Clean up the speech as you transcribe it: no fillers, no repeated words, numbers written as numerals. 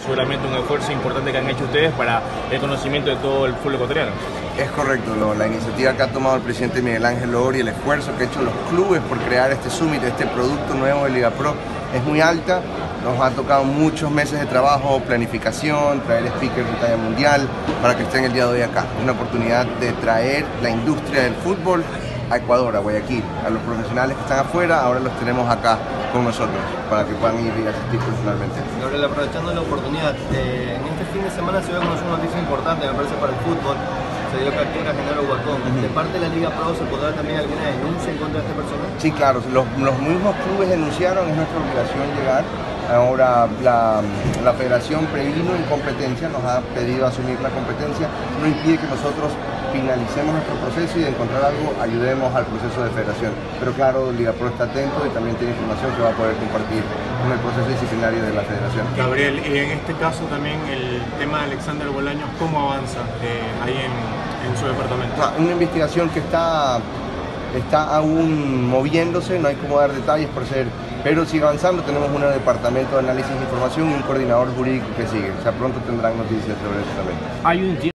seguramente un esfuerzo importante que han hecho ustedes para el conocimiento de todo el fútbol ecuatoriano. Es correcto, la iniciativa que ha tomado el presidente Miguel Ángel Loor y el esfuerzo que han hecho los clubes por crear este summit, este producto nuevo de Liga Pro, es muy alta. Nos ha tocado muchos meses de trabajo, planificación, traer speakers de talla mundial para que estén el día de hoy acá. Es una oportunidad de traer la industria del fútbol a Ecuador, a Guayaquil, a los profesionales que están afuera, ahora los tenemos acá con nosotros para que puedan ir y asistir personalmente. Gabriel, aprovechando la oportunidad, en este fin de semana se dio a conocer una noticia importante, me parece, para el fútbol. Se dio captura a Genaro Guatón. ¿De parte de la Liga Pro se podrá también alguna denuncia en contra de este personaje? Sí, claro, los mismos clubes denunciaron, es nuestra obligación llegar. Ahora la federación previno incompetencia, nos ha pedido asumir la competencia, no impide que nosotros finalicemos nuestro proceso y de encontrar algo ayudemos al proceso de federación. Pero claro, Liga Pro está atento y también tiene información que va a poder compartir con el proceso disciplinario de la federación. Gabriel, y en este caso también el tema de Alexander Bolaños, ¿cómo avanza ahí en su departamento? Una investigación que está aún moviéndose, no hay cómo dar detalles por ser, pero sigue avanzando. Tenemos un departamento de análisis de información y un coordinador jurídico que sigue. O sea, pronto tendrán noticias sobre eso también. Hay un